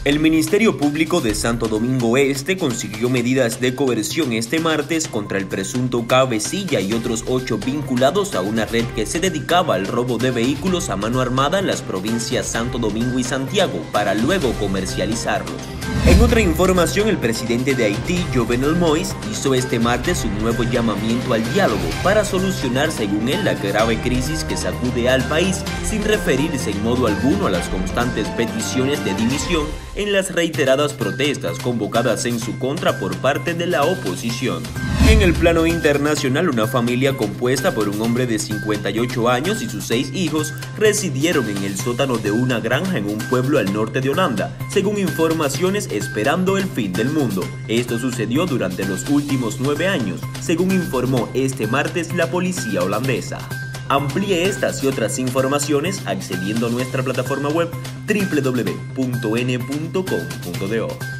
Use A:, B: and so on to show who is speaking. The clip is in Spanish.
A: El Ministerio Público de Santo Domingo Este consiguió medidas de coerción este martes contra el presunto cabecilla y otros 8 vinculados a una red que se dedicaba al robo de vehículos a mano armada en las provincias Santo Domingo y Santiago para luego comercializarlos. En otra información, el presidente de Haití, Jovenel Moïse, hizo este martes un nuevo llamamiento al diálogo para solucionar, según él, la grave crisis que sacude al país, sin referirse en modo alguno a las constantes peticiones de dimisión en las reiteradas protestas convocadas en su contra por parte de la oposición. En el plano internacional, una familia compuesta por un hombre de 58 años y sus 6 hijos residieron en el sótano de una granja en un pueblo al norte de Holanda, según informaciones, esperando el fin del mundo. Esto sucedió durante los últimos 9 años, según informó este martes la policía holandesa. Amplíe estas y otras informaciones accediendo a nuestra plataforma web www.n.com.do.